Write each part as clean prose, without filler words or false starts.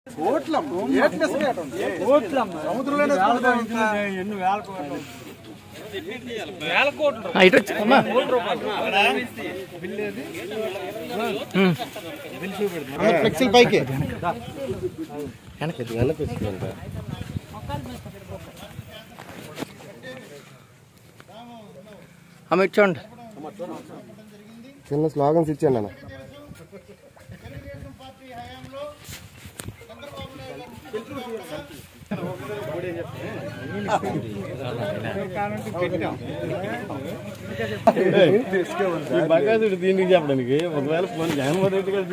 చూడండి చిన్న స్లోగన్స్ ఇచ్చాను అన్న. బగాసుడు దీనికి చెప్పడానికి ఒకవేళ ఫోన్ జగన్మోహన్ రెడ్డి గారు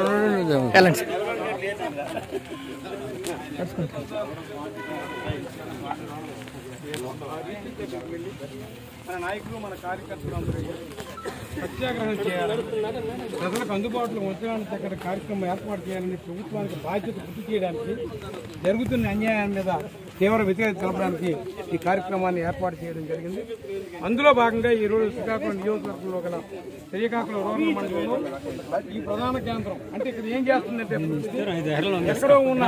మన నాయకులు మన కార్యకర్తలు అందరూ సత్యాగ్రహం చేయాలి, ప్రజలకు అందుబాటులో ఉంచడానికి అక్కడ కార్యక్రమం ఏర్పాటు చేయాలని ప్రభుత్వానికి బాధ్యత గుర్తు చేయడానికి, జరుగుతున్న అన్యాయం మీద తీవ్ర వ్యతిరేకత తెలపడానికి ఈ కార్యక్రమాన్ని ఏర్పాటు చేయడం జరిగింది. అందులో భాగంగా ఈరోజు శ్రీకాకుళం నియోజకవర్గంలో గల శ్రీకాకుళం రూరల్ మండలంలో ఈ ప్రధాన కేంద్రం అంటే ఇక్కడ ఏం చేస్తుందంటే ఎక్కడో ఉన్న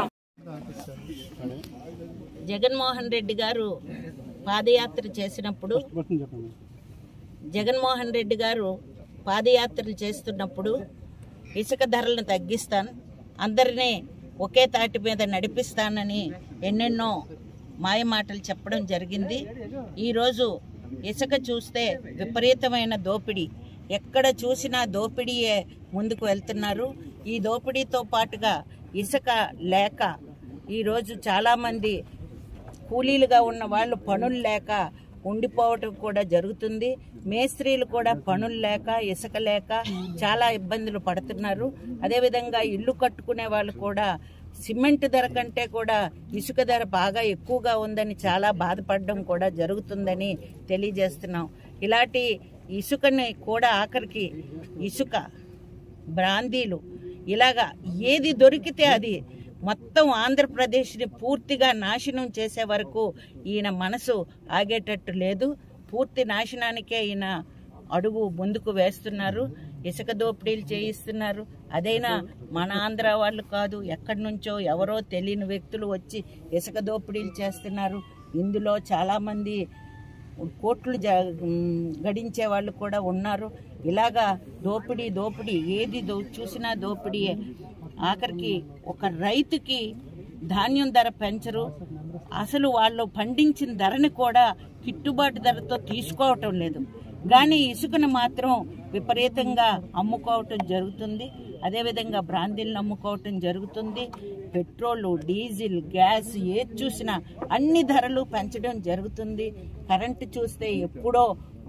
జగన్మోహన్ రెడ్డి గారు పాదయాత్ర చేసినప్పుడు జగన్మోహన్ రెడ్డి గారు పాదయాత్రలు చేస్తున్నప్పుడు ఇసుక ధరలను తగ్గిస్తాను, అందరినీ ఒకే తాటి మీద నడిపిస్తానని ఎన్నెన్నో మాయమాటలు చెప్పడం జరిగింది. ఈరోజు ఇసుక చూస్తే విపరీతమైన దోపిడీ, ఎక్కడ చూసినా దోపిడీయే ముందుకు వెళ్తున్నారు. ఈ దోపిడీతో పాటుగా ఇసుక లేక ఈరోజు చాలామంది కూలీలుగా ఉన్న వాళ్ళు పనులు లేక ఉండిపోవటం కూడా జరుగుతుంది. మేస్త్రీలు కూడా పనులు లేక ఇసుక లేక చాలా ఇబ్బందులు పడుతున్నారు. అదేవిధంగా ఇల్లు కట్టుకునే వాళ్ళు కూడా సిమెంట్ ధర కంటే కూడా ఇసుక ధర బాగా ఎక్కువగా ఉందని చాలా బాధపడడం కూడా జరుగుతుందని తెలియజేస్తున్నాం. ఇలాంటి ఇసుకని కూడా ఆఖరికి ఇసుక బ్రాందీలు ఇలాగా ఏది దొరికితే అది మొత్తం ఆంధ్రప్రదేశ్ని పూర్తిగా నాశనం చేసే వరకు ఈయన మనసు ఆగేటట్టు లేదు. పూర్తి నాశనానికే ఈయన అడుగు ముందుకు వేస్తున్నారు. ఇసుక దోపిడీలు చేయిస్తున్నారు. అదైనా మన ఆంధ్ర వాళ్ళు కాదు, ఎక్కడి నుంచో ఎవరో తెలియని వ్యక్తులు వచ్చి ఇసుక దోపిడీలు చేస్తున్నారు. ఇందులో చాలామంది కోట్లు గడించే వాళ్ళు కూడా ఉన్నారు. ఇలాగా దోపిడీ ఏది చూసినా దోపిడీయే. ఆఖరికి ఒక రైతుకి ధాన్యం ధర పెంచరు, అసలు వాళ్ళు పండించిన ధరని కూడా గిట్టుబాటు ధరతో తీసుకోవటం లేదు. కానీ ఇసుకను మాత్రం విపరీతంగా అమ్ముకోవటం జరుగుతుంది. అదేవిధంగా బ్రాందీలను అమ్ముకోవటం జరుగుతుంది. పెట్రోలు, డీజిల్, గ్యాస్ ఏది చూసినా అన్ని ధరలు పెంచడం జరుగుతుంది. కరెంటు చూస్తే ఎప్పుడో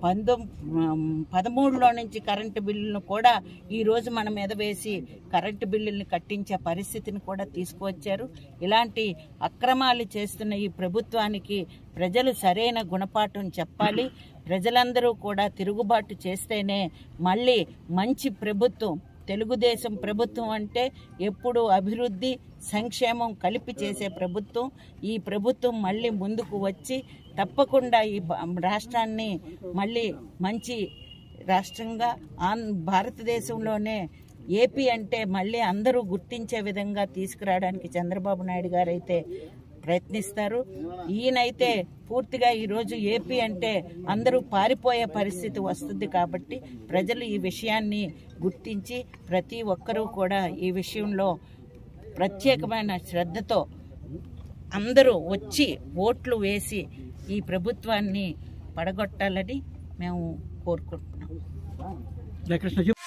2013లో నుంచి కరెంటు బిల్లులను కూడా ఈరోజు మన మీద వేసి కరెంటు బిల్లుల్ని కట్టించే పరిస్థితిని కూడా తీసుకువచ్చారు. ఇలాంటి అక్రమాలు చేస్తున్న ఈ ప్రభుత్వానికి ప్రజలు సరైన గుణపాఠం చెప్పాలి. ప్రజలందరూ కూడా తిరుగుబాటు చేస్తేనే మళ్ళీ మంచి ప్రభుత్వం, తెలుగుదేశం ప్రభుత్వం అంటే ఎప్పుడు అభివృద్ధి సంక్షేమం కలిపి చేసే ప్రభుత్వం. ఈ ప్రభుత్వం మళ్ళీ ముందుకు వచ్చి తప్పకుండా ఈ రాష్ట్రాన్ని మళ్ళీ మంచి రాష్ట్రంగా భారతదేశంలోనే ఏపీ అంటే మళ్ళీ అందరూ గుర్తించే విధంగా తీసుకురావడానికి చంద్రబాబు నాయుడు గారు అయితే ప్రయత్నిస్తారు. ఈయనైతే పూర్తిగా ఈరోజు ఏపీ అంటే అందరూ పారిపోయే పరిస్థితి వస్తుంది. కాబట్టి ప్రజలు ఈ విషయాన్ని గుర్తించి ప్రతి ఒక్కరూ కూడా ఈ విషయంలో ప్రత్యేకమైన శ్రద్ధతో అందరూ వచ్చి ఓట్లు వేసి ఈ ప్రభుత్వాన్ని పడగొట్టాలని మేము కోరుకుంటున్నాం.